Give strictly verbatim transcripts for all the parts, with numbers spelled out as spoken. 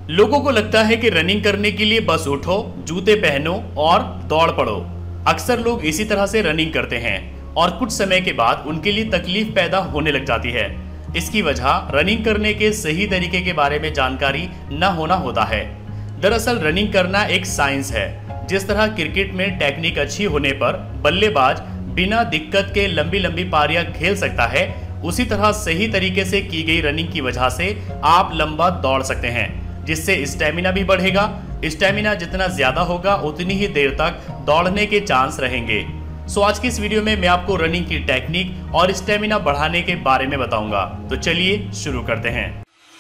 लोगों को लगता है कि रनिंग करने के लिए बस उठो, जूते पहनो और दौड़ पड़ो। अक्सर लोग इसी तरह से रनिंग करते हैं और कुछ समय के बाद उनके लिए तकलीफ पैदा होने लग जाती है। इसकी वजह रनिंग करने के सही तरीके के बारे में जानकारी न होना होता है। दरअसल रनिंग करना एक साइंस है। जिस तरह क्रिकेट में टेक्निक अच्छी होने पर बल्लेबाज बिना दिक्कत के लंबी लंबी पारियां खेल सकता है, उसी तरह सही तरीके से की गई रनिंग की वजह से आप लंबा दौड़ सकते हैं, जिससे स्टेमिना भी बढ़ेगा। स्टेमिना जितना ज्यादा होगा उतनी ही देर तक दौड़ने के चांस रहेंगे। सो आज की इस वीडियो में मैं आपको रनिंग की टेक्निक और स्टेमिना बढ़ाने के बारे में बताऊंगा। तो चलिए शुरू करते हैं।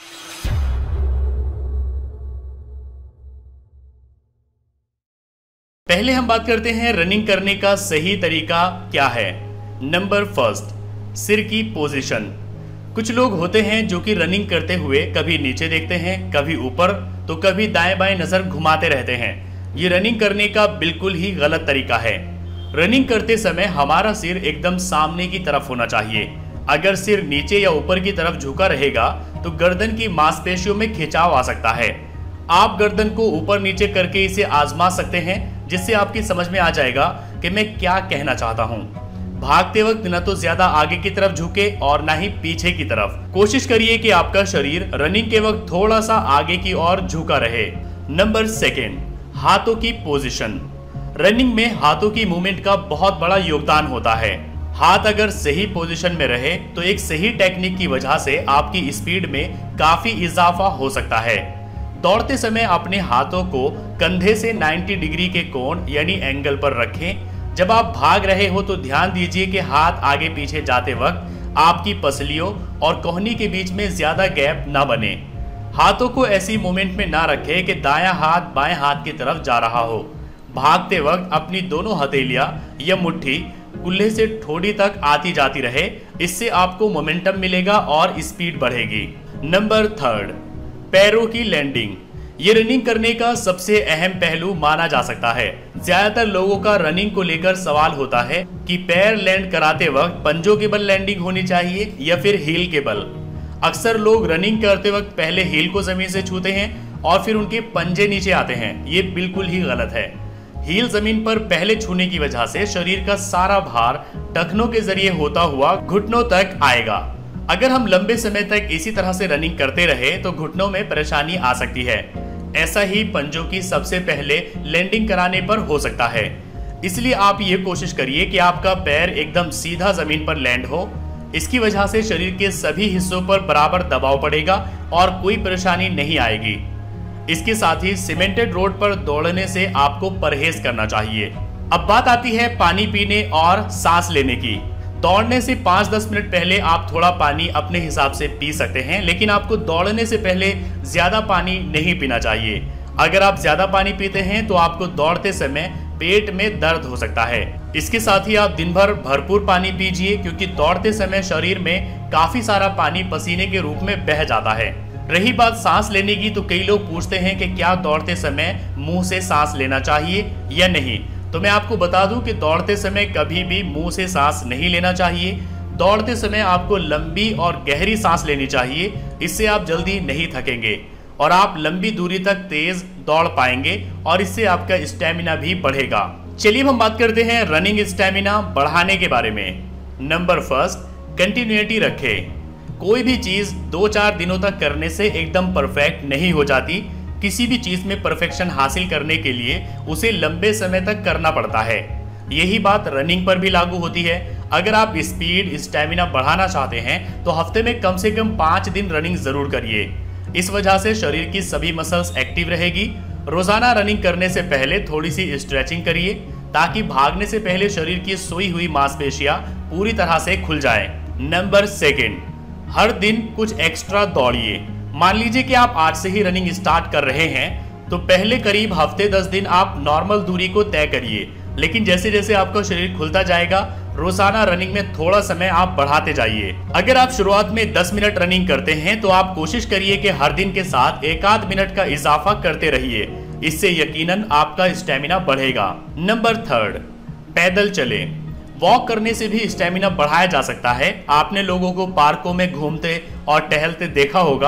पहले हम बात करते हैं रनिंग करने का सही तरीका क्या है। नंबर फर्स्ट, सिर की पोजीशन। कुछ लोग होते हैं जो कि रनिंग करते हुए कभी नीचे देखते हैं, कभी ऊपर, तो कभी दाएं बाएं नजर घुमाते रहते हैं। ये रनिंग करने का बिल्कुल ही गलत तरीका है। रनिंग करते समय हमारा सिर एकदम सामने की तरफ होना चाहिए। अगर सिर नीचे या ऊपर की तरफ झुका रहेगा तो गर्दन की मांसपेशियों में खिंचाव आ सकता है। आप गर्दन को ऊपर नीचे करके इसे आजमा सकते हैं, जिससे आपकी समझ में आ जाएगा कि मैं क्या कहना चाहता हूँ। भागते वक्त न तो ज्यादा आगे की तरफ झुके और ना ही पीछे की तरफ। कोशिश करिए कि आपका शरीर रनिंग के वक्त थोड़ा सा आगे की ओर झुका रहे। नंबर सेकेंड, हाथों की पोजीशन। रनिंग में हाथों की मूवमेंट का बहुत बड़ा योगदान होता है। हाथ अगर सही पोजीशन में रहे तो एक सही टेक्निक की वजह से आपकी स्पीड में काफी इजाफा हो सकता है। दौड़ते समय अपने हाथों को कंधे से नब्बे डिग्री के कोण यानी एंगल पर रखें। जब आप भाग रहे हो तो ध्यान दीजिए कि हाथ आगे पीछे जाते वक्त आपकी पसलियों और कोहनी के बीच में ज्यादा गैप ना बने। हाथों को ऐसी मूवमेंट में ना रखें कि दायां हाथ बाएं हाथ की तरफ जा रहा हो। भागते वक्त अपनी दोनों हथेलियां या मुट्ठी कुल्हे से ठोड़ी तक आती जाती रहे। इससे आपको मोमेंटम मिलेगा और स्पीड बढ़ेगी। नंबर थर्ड, पैरों की लैंडिंग। ये रनिंग करने का सबसे अहम पहलू माना जा सकता है। ज्यादातर लोगों का रनिंग को लेकर सवाल होता है कि पैर लैंड कराते वक्त पंजों के बल लैंडिंग होनी चाहिए या फिर हील के बल। अक्सर लोग रनिंग करते वक्त पहले हील को जमीन से छूते हैं और फिर उनके पंजे नीचे आते हैं। ये बिल्कुल ही गलत है। हील जमीन पर पहले छूने की वजह से शरीर का सारा भार टखनों के जरिए होता हुआ घुटनों तक आएगा। अगर हम लंबे समय तक इसी तरह से रनिंग करते रहे तो घुटनों में परेशानी आ सकती है। ऐसा ही पंजों की सबसे पहले लैंडिंग कराने पर हो सकता है। इसलिए आप ये कोशिश करिए कि आपका पैर एकदम सीधा जमीन पर लैंड हो। इसकी वजह से शरीर के सभी हिस्सों पर बराबर दबाव पड़ेगा और कोई परेशानी नहीं आएगी। इसके साथ ही सीमेंटेड रोड पर दौड़ने से आपको परहेज करना चाहिए। अब बात आती है पानी पीने और सांस लेने की। दौड़ने से पाँच दस मिनट पहले आप थोड़ा पानी अपने हिसाब से पी सकते हैं, लेकिन आपको दौड़ने से पहले ज्यादा पानी नहीं पीना चाहिए। अगर आप ज्यादा पानी पीते हैं तो आपको दौड़ते समय पेट में दर्द हो सकता है। इसके साथ ही आप दिन भर भरपूर पानी पीजिए, क्योंकि दौड़ते समय शरीर में काफी सारा पानी पसीने के रूप में बह जाता है। रही बात सांस लेने की, तो कई लोग पूछते हैं कि क्या दौड़ते समय मुंह से सांस लेना चाहिए या नहीं। तो मैं आपको बता दूं कि दौड़ते समय कभी भी मुंह से सांस नहीं लेना चाहिए। दौड़ते समय आपको लंबी और गहरी सांस लेनी चाहिए। इससे आप जल्दी नहीं थकेंगे और आप लंबी दूरी तक तेज दौड़ पाएंगे और इससे आपका स्टेमिना भी बढ़ेगा। चलिए हम बात करते हैं रनिंग स्टेमिना बढ़ाने के बारे में। नंबर फर्स्ट, कंटिन्यूटी रखें। कोई भी चीज दो चार दिनों तक करने से एकदम परफेक्ट नहीं हो जाती। किसी भी चीज में परफेक्शन हासिल करने के लिए उसे लंबे समय तक करना पड़ता है। यही बात रनिंग पर भी लागू होती है। अगर आप स्पीड स्टेमिना बढ़ाना चाहते हैं तो हफ्ते में कम से कम पाँच दिन रनिंग जरूर करिए। इस वजह से शरीर की सभी मसल्स एक्टिव रहेगी। रोजाना रनिंग करने से पहले थोड़ी सी स्ट्रेचिंग करिए, ताकि भागने से पहले शरीर की सोई हुई मांसपेशियां पूरी तरह से खुल जाए। नंबर सेकेंड, हर दिन कुछ एक्स्ट्रा दौड़िए। मान लीजिए कि आप आज से ही रनिंग स्टार्ट कर रहे हैं, तो पहले करीब हफ्ते दस दिन आप नॉर्मल दूरी को तय करिए, लेकिन जैसे जैसे आपका शरीर खुलता जाएगा रोजाना रनिंग में थोड़ा समय आप बढ़ाते जाइए। अगर आप शुरुआत में दस मिनट रनिंग करते हैं तो आप कोशिश करिए कि हर दिन के साथ एक आध मिनट का इजाफा करते रहिए। इससे यकीनन आपका स्टेमिना बढ़ेगा। नंबर थर्ड, पैदल चले। वॉक करने से भी स्टेमिना बढ़ाया जा सकता है। आपने लोगों को पार्कों में घूमते और टहलते देखा होगा।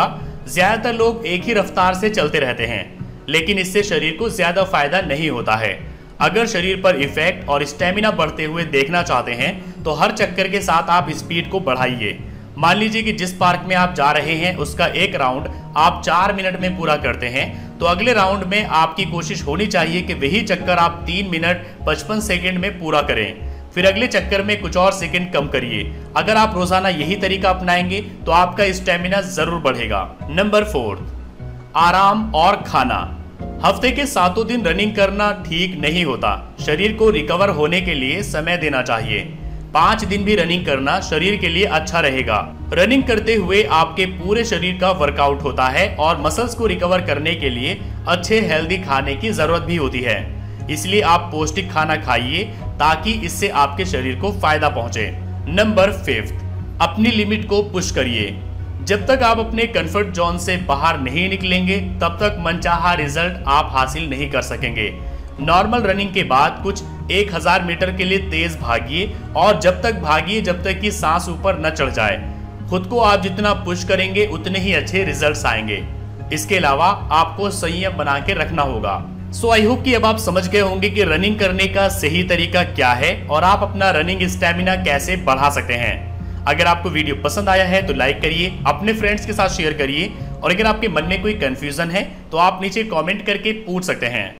ज्यादातर लोग एक ही रफ्तार से चलते रहते हैं, लेकिन इससे शरीर को ज्यादा फायदा नहीं होता है। अगर शरीर पर इफेक्ट और स्टेमिना बढ़ते हुए देखना चाहते हैं तो हर चक्कर के साथ आप स्पीड को बढ़ाइए। मान लीजिए कि जिस पार्क में आप जा रहे हैं उसका एक राउंड आप चार मिनट में पूरा करते हैं, तो अगले राउंड में आपकी कोशिश होनी चाहिए कि वही चक्कर आप तीन मिनट पचपन सेकंड में पूरा करें। फिर अगले चक्कर में कुछ और सेकंड कम करिए। अगर आप रोजाना यही तरीका अपनाएंगे तो आपका स्टेमिना जरूर बढ़ेगा। नंबर फोर, आराम और खाना। हफ्ते के सातों दिन रनिंग करना ठीक नहीं होता। शरीर को रिकवर होने के लिए समय देना चाहिए। पांच दिन भी रनिंग करना शरीर के लिए अच्छा रहेगा। रनिंग करते हुए आपके पूरे शरीर का वर्कआउट होता है और मसल्स को रिकवर करने के लिए अच्छे हेल्दी खाने की जरूरत भी होती है। इसलिए आप पौष्टिक खाना खाइए ताकि इससे आपके शरीर को फायदा पहुंचे। नंबर फिफ्थ, अपनी लिमिट को पुश करिए। जब तक आप अपने कंफर्ट जोन से बाहर नहीं निकलेंगे तब तक मनचाहा रिजल्ट आप हासिल नहीं कर सकेंगे। नॉर्मल रनिंग के बाद कुछ एक हज़ार मीटर के लिए तेज भागिए और जब तक भागिए जब तक कि सांस ऊपर न चढ़ जाए। खुद को आप जितना पुश करेंगे उतने ही अच्छे रिजल्ट्स आएंगे। इसके अलावा आपको संयम बना के रखना होगा। सो आई होप कि अब आप समझ गए होंगे कि रनिंग करने का सही तरीका क्या है और आप अपना रनिंग स्टेमिना कैसे बढ़ा सकते हैं। अगर आपको वीडियो पसंद आया है तो लाइक करिए, अपने फ्रेंड्स के साथ शेयर करिए और अगर आपके मन में कोई कंफ्यूजन है तो आप नीचे कमेंट करके पूछ सकते हैं।